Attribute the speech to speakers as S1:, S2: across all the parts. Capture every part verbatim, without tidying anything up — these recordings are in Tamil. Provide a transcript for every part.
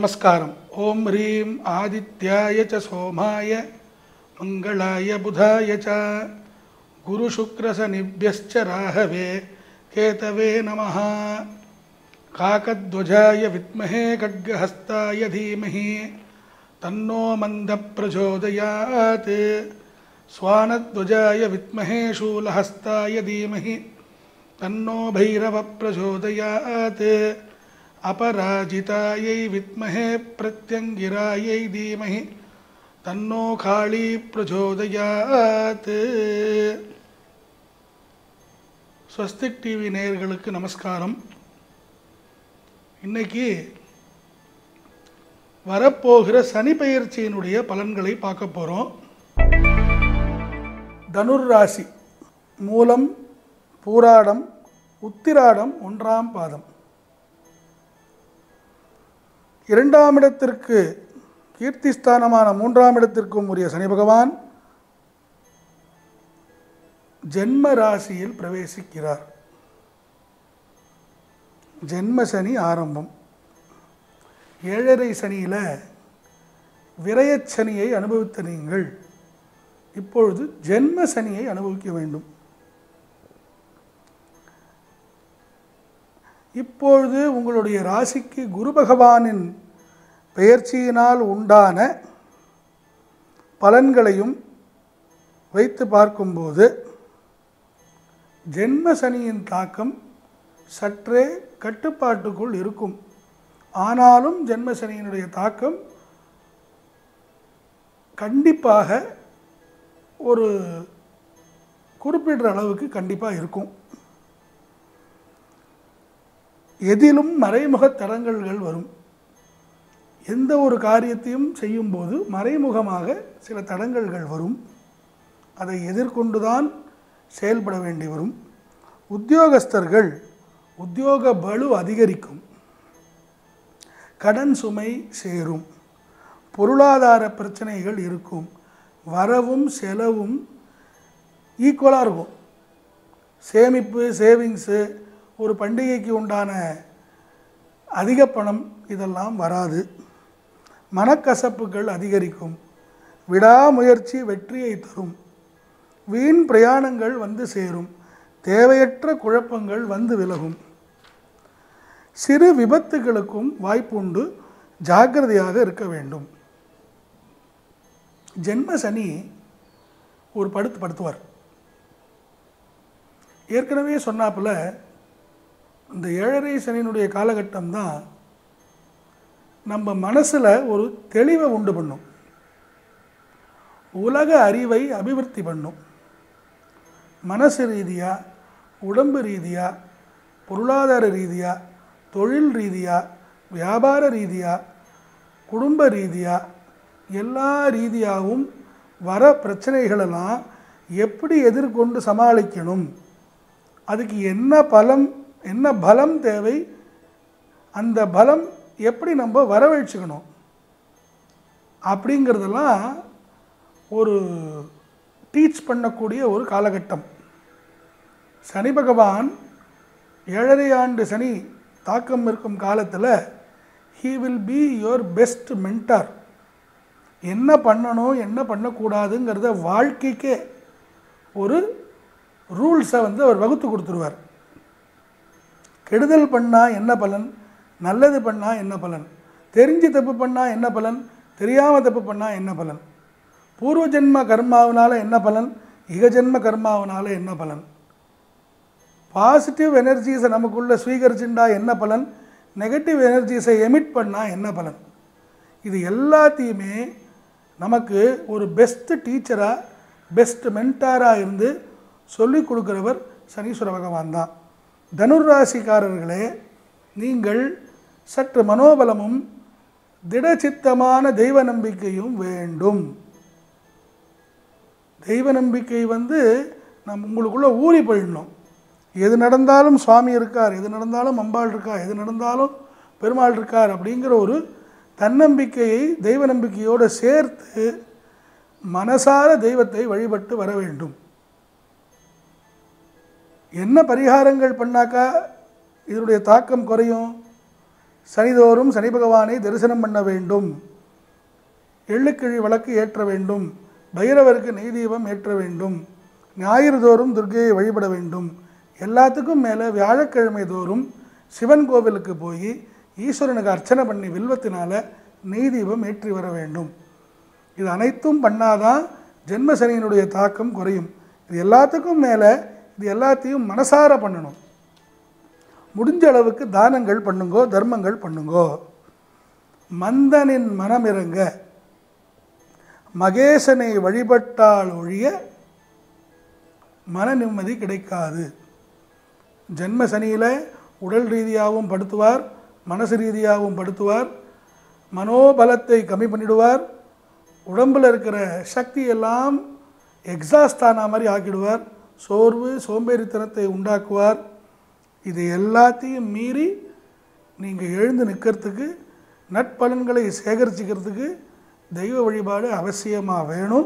S1: நமஸ்காரம். ஓம் ரீம் ஆதித்யாய ச சோமாய மங்களாய புதாய ச குரு சுக்ர சனிப்யஸ்ச ராகவே கேதவே நமஹ. காகத்வஜாய வித்மஹே கட்கஹஸ்தாய தீமஹி தன்னோ மந்த பிரச்சோதயாத். ஸ்வானத்வஜாய வித்மஹே சூலஹஸ்தாய தீமஹி தன்னோ பைரவ பிரச்சோதயாத். अपराजितायै विद्महे प्रत्यंगिरायै धीमहि तन्नो काली प्रचोदयात्. ஸ்வஸ்திக் டிவி நேயர்களுக்கு நமஸ்காரம். இன்னைக்கு வரப்போகிற சனி பெயர்ச்சியினுடைய பலன்களை பார்க்க போகிறோம். தனுர் ராசி, மூலம், பூராடம், உத்திராடம் ஒன்றாம் பாதம். இரண்டாம் இடத்திற்கு கீர்த்திஸ்தானமான மூன்றாம் இடத்திற்கும் உரிய சனி பகவான் ஜென்ம ராசியில் பிரவேசிக்கிறார். ஜென்ம சனி ஆரம்பம். ஏழரை சனியில் விரயச் சனியை அனுபவித்த நீங்கள் இப்பொழுது ஜென்ம சனியை அனுபவிக்க வேண்டும். இப்பொழுது உங்களுடைய ராசிக்கு குரு பகவானின் பெயர்ச்சியினால் உண்டான பலன்களையும் வைத்து பார்க்கும்போது ஜென்ம சனியின் தாக்கம் சற்றே கட்டுப்பாட்டுக்குள் இருக்கும். ஆனாலும் ஜென்ம சனியினுடைய தாக்கம் கண்டிப்பாக ஒரு குறிப்பிட்ட அளவுக்கு கண்டிப்பாக இருக்கும். எதிலும் மறைமுக தடங்கல்கள் வரும். எந்த ஒரு காரியத்தையும் செய்யும்போது மறைமுகமாக சில தடங்கல்கள் வரும். அதை எதிர்கொண்டுதான் செயல்பட வேண்டி வரும். உத்தியோகஸ்தர்கள் உத்தியோக பளு அதிகரிக்கும். கடன் சுமை சேரும். பொருளாதார பிரச்சனைகள் இருக்கும். வரவும் செலவும் ஈக்குவலாக இருக்கும். சேமிப்பு, சேவிங்ஸு, ஒரு பண்டிகைக்கு உண்டான அதிக பணம் இதெல்லாம் வராது. மனக்கசப்புகள் அதிகரிக்கும். விடாமுயற்சி வெற்றியை தரும். வீண் பிரயாணங்கள் வந்து சேரும். தேவையற்ற குழப்பங்கள் வந்து விலகும். சிறு விபத்துகளுக்கும் வாய்ப்புண்டு. ஜாக்கிரதையாக இருக்க வேண்டும். ஜென்ம சனி ஒரு படுத்து படுத்துவார். ஏற்கனவே சொன்னாப்புல இந்த ஏழரை சனியினுடைய காலகட்டம் தான் நம்ம மனசில் ஒரு தெளிவை உண்டு பண்ணும். உலக அறிவை அபிவிருத்தி பண்ணும். மனசு ரீதியாக, உடம்பு ரீதியாக, பொருளாதார ரீதியாக, தொழில் ரீதியாக, வியாபார ரீதியாக, குடும்ப ரீதியாக, எல்லா ரீதியாகவும் வர பிரச்சனைகளெல்லாம் எப்படி எதிர்கொண்டு சமாளிக்கணும், அதுக்கு என்ன பலம், என்ன பலம் தேவை, அந்த பலம் எப்படி நம்ம வரவழைச்சிக்கணும் அப்படிங்கிறதெல்லாம் ஒரு டீச் பண்ணக்கூடிய ஒரு காலகட்டம். சனி பகவான் ஏழரை ஆண்டு சனி தாக்கம் இருக்கும் காலத்தில் he will be your best mentor. என்ன பண்ணணும், என்ன பண்ணக்கூடாதுங்கிறத வாழ்க்கைக்கே ஒரு ரூல்ஸை வந்து அவர் வகுத்து கொடுத்துருவார். கெடுதல் பண்ணால் என்ன பலன், நல்லது பண்ணால் என்ன பலன், தெரிஞ்சு தப்பு பண்ணால் என்ன பலன், தெரியாமல் தப்பு பண்ணால் என்ன பலன், பூர்வ ஜென்ம கர்மாவினால் என்ன பலன், இக ஜென்ம கர்மாவினால் என்ன பலன், பாசிட்டிவ் எனர்ஜிஸை நமக்குள்ளே ஸ்வீகரிச்சுட்டா என்ன பலன், நெகட்டிவ் எனர்ஜிஸை எமிட் பண்ணால் என்ன பலன், இது எல்லாத்தையுமே நமக்கு ஒரு பெஸ்ட் டீச்சராக, பெஸ்ட் மென்டாராக இருந்து சொல்லிக் கொடுக்குறவர் சனீஸ்வர பகவான் தான். தனுர் ராசிக்காரர்களே, நீங்கள் சற்று மனோபலமும் திடச்சித்தமான தெய்வ நம்பிக்கையும் வேண்டும். தெய்வ நம்பிக்கை வந்து நம் உங்களுக்குள்ளே ஊறி போயிடணும். எது நடந்தாலும் சுவாமி இருக்கார், எது நடந்தாலும் அம்பாள் இருக்கார், எது நடந்தாலும் பெருமாள் இருக்கார் அப்படிங்கிற ஒரு தன்னம்பிக்கையை தெய்வ நம்பிக்கையோடு சேர்த்து மனசார தெய்வத்தை வழிபட்டு வர வேண்டும். என்ன பரிகாரங்கள் பண்ணாக்கா இதனுடைய தாக்கம் குறையும்? சனிதோறும் சனி பகவானை தரிசனம் பண்ண வேண்டும், எள்ளுக்கிழி விளக்கு ஏற்ற வேண்டும், பைரவருக்கு நெய் தீபம் ஏற்ற வேண்டும், ஞாயிறு தோறும் துர்க்கையை வழிபட வேண்டும். எல்லாத்துக்கும் மேலே வியாழக்கிழமை தோறும் சிவன் கோவிலுக்கு போய் ஈஸ்வரனுக்கு அர்ச்சனை பண்ணி வில்வத்தினால நெய் தீபம் ஏற்றி வர வேண்டும். இது அனைத்தும் பண்ணாதான் ஜென்ம சனியினுடைய தாக்கம் குறையும். இது எல்லாத்துக்கும் மேலே இது எல்லாத்தையும் மனசார பண்ணணும். முடிஞ்ச அளவுக்கு தானங்கள் பண்ணுங்கோ, தர்மங்கள் பண்ணுங்கோ. மந்தனின் மனமிறங்க மகேசனை வழிபட்டால் ஒழிய மன நிம்மதி கிடைக்காது. ஜென்ம சனியில் உடல் ரீதியாகவும் படுத்துவார், மனசு ரீதியாகவும் படுத்துவார், மனோபலத்தை கம்மி பண்ணிடுவார், உடம்பில் இருக்கிற சக்தி எல்லாம் எக்ஸாஸ்ட் ஆன மாதிரி ஆக்கிடுவார், சோர்வு சோம்பேறித்தனத்தை உண்டாக்குவார். இது எல்லாத்தையும் மீறி நீங்கள் எழுந்து நிற்கிறதுக்கு, நட்பலன்களை சேகரிச்சுக்கிறதுக்கு தெய்வ வழிபாடு அவசியமாக வேணும்.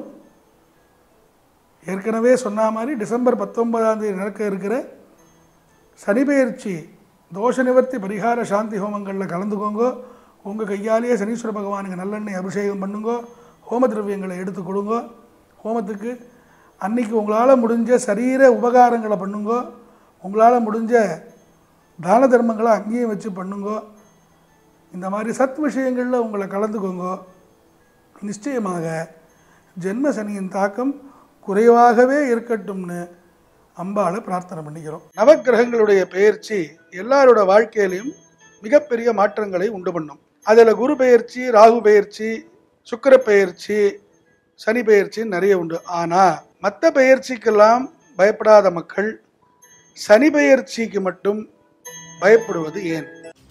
S1: ஏற்கனவே சொன்ன மாதிரி டிசம்பர் பத்தொன்பதாம் தேதி நடக்க இருக்கிற சனிபெயர்ச்சி தோஷ நிவர்த்தி பரிகார சாந்தி ஹோமங்களில் கலந்துக்கோங்க. உங்கள் கையாலேயே சனீஸ்வர பகவானுக்கு நல்லெண்ணெய் அபிஷேகம் பண்ணுங்கோ, ஹோம திரவியங்களை எடுத்து கொடுங்கோ. ஹோமத்துக்கு அன்றைக்கி உங்களால் முடிஞ்ச சரீர உபகாரங்களை பண்ணுங்கோ, உங்களால் முடிஞ்ச தான தர்மங்களை அங்கேயும் வச்சு பண்ணுங்கோ. இந்த மாதிரி சத் விஷயங்களில் உங்களை கலந்துக்கோங்க. நிச்சயமாக ஜென்ம சனியின் தாக்கம் குறைவாகவே இருக்கட்டும்னு அம்பாளை பிரார்த்தனை பண்ணிக்கிறோம். நவக்கிரகங்களுடைய பெயர்ச்சி எல்லாரோட வாழ்க்கையிலையும் மிகப்பெரிய மாற்றங்களை உண்டு பண்ணும். அதில் குரு பெயர்ச்சி, ராகு பெயர்ச்சி, சுக்கிர பெயர்ச்சி, சனி பெயர்ச்சி நிறைய உண்டு. ஆனால் மற்ற பெயர்ச்சிக்கெல்லாம் பயப்படாத மக்கள் சனி பெயர்ச்சிக்கு மட்டும் பயப்படுவது ஏன்?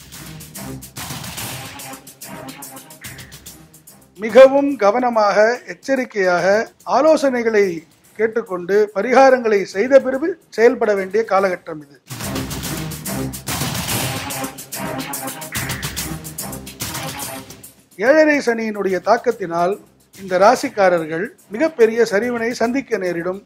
S1: மிகவும் கவனமாக எச்சரிக்கையாக ஆலோசனைகளை கேட்டுக்கொண்டு பரிகாரங்களை செய்த பிறகு செயல்பட வேண்டிய காலகட்டம் இது. ஏழரை சனியினுடைய தாக்கத்தினால் இந்த ராசிக்காரர்கள் மிகப்பெரிய சரிவினை சந்திக்க நேரிடும்.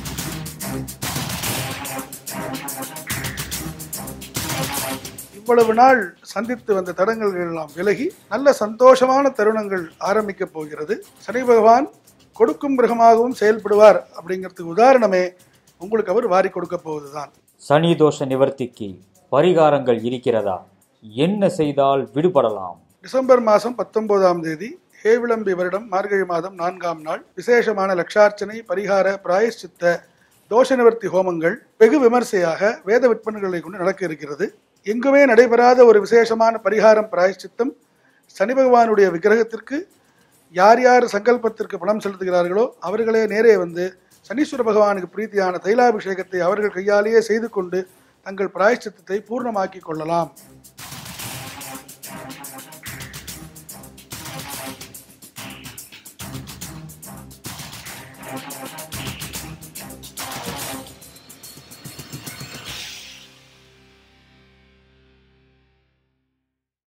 S1: இவ்வளவு நாள் சந்தித்து வந்த தடங்கல்கள் எல்லாம் விலகி நல்ல சந்தோஷமான தருணங்கள் ஆரம்பிக்க போகிறது. சனி பகவான் கொடுக்கும் கிரகமாகவும் செயல்படுவார் அப்படிங்கிறதுக்கு உதாரணமே உங்களுக்கு அவர் வாரி கொடுக்க போவதுதான்.
S2: சனி தோஷ நிவர்த்திக்கு பரிகாரங்கள் இருக்கிறதா? என்ன செய்தால் விடுபடலாம்?
S1: டிசம்பர் மாதம் பத்தொன்பதாம் தேதி ஹேவிளம்பி வருடம் மார்கழி மாதம் நான்காம் நாள் விசேஷமான லட்சார்ச்சனை, பரிகார, பிராயஷ்சித்த, தோஷ நிவர்த்தி ஹோமங்கள் வெகு விமர்சையாக வேத விற்பனைகளை கொண்டு நடக்க இருக்கிறது. எங்குமே நடைபெறாத ஒரு விசேஷமான பரிகாரம் பிராயஷ்சித்தம். சனி பகவானுடைய விக்கிரகத்திற்கு யார் யார் சங்கல்பத்திற்கு பணம் செலுத்துகிறார்களோ அவர்களே நேரே வந்து சனீஸ்வர பகவானுக்கு பிரீத்தியான தைலாபிஷேகத்தை அவர்கள் கையாலேயே செய்து கொண்டு தங்கள் பிராயஷ்சித்தத்தை பூர்ணமாக்கி கொள்ளலாம்.